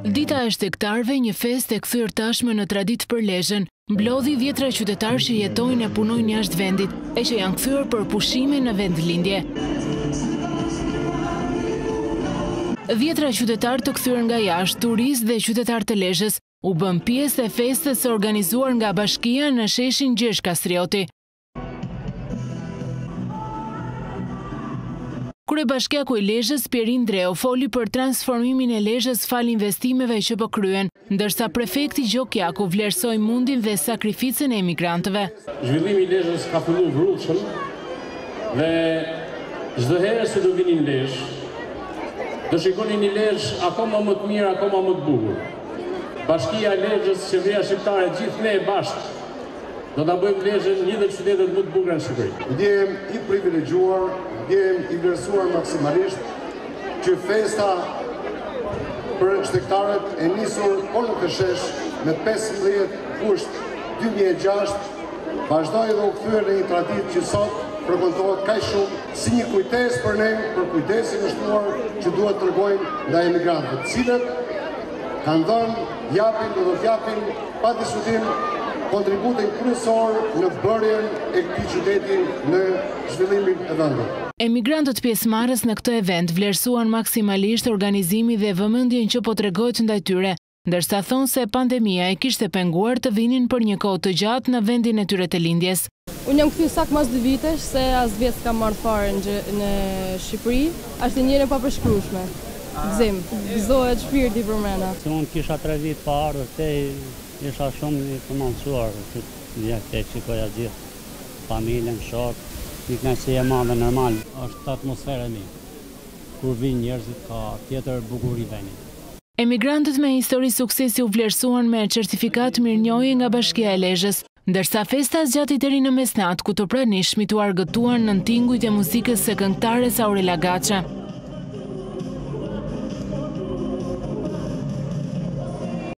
Dita e shtektarëve, një festë e kthyer tashmë në traditë për Lezhën, mblodhi dhjetra qytetarë që jetojnë e punojnë jashtë vendit e që janë kthyer për pushime në vendlindje. Dhjetra qytetarë të kthyer nga jashtë, turistë dhe qytetarë të Lezhës, u bën pjesë e festës së organizuar nga Bashkia në sheshin Gjergj Kastrioti. Kryebashkiaku i Lezhës, Pierin Dreu, foli për transformimin e Lezhës fal investimeve që po kryen, ndërsa prefekti Gjokjaku vlerësoi mundin dhe sakrificën e emigrantëve. Zhvillimi i Lezhës ka filluar vrullshëm dhe çdo herë që do vini në Lezhë, do shikoni një Lezhë akoma më të mirë, akoma më të bukur. Bashkia e Lezhës, qeveria shqiptare, gjithë ne bashkë do ta bëjmë Lezhën një ndër qytetet më të bukura në Shqipëri. Ndjehem i privilegjuar, ndjehem i vlerësuar maksimalisht që festa për shtektarët e nisur në të shesh me 15 gusht 2006 vazhdoi dhe u kthyer në një traditë që sot përkontohet kaq shumë si një kujtesë për ne, për kujdesin e shtuar që duhet të tregojmë ndaj emigrantëve, të cilët kanë dhënë, japin dhe do të japin pa diskutim kontributin kryesor në bërjen e këtij qyteti në zhvillimin e vendit. Emigrantët pjesëmarrës në këtë event vlerësuan maksimalisht organizimin dhe vëmendjen që po tregohet ndaj tyre, ndërsa thonë se pandemia e kishte penguar të vinin për një kohë të gjatë në vendin e tyre të lindjes. Unë jam kthyer saktë mas 2 vitesh, se as vjet s'kam marrë fare në Shqipëri, është një e papërshkrueshme. Gëzim, gëzohet shpirti për mena. Unë kisha 3 vite pa ardhur te isha shumë i përmangësuar, të shikoja gjithë familjen, shok, një kënaqësi e madhe normal, është atmosfera e mirë. Kur vinë njerëzit ka tjetër bukuri veni. Emigrantët me histori suksesi u vlerësuan me certifikat mirënjohje nga Bashkia e Lezhës, ndërsa festa zgjati deri në mesnatë ku të pranishmit u argëtuan në tingujt e muzikës së këngëtares Aurela Gaça.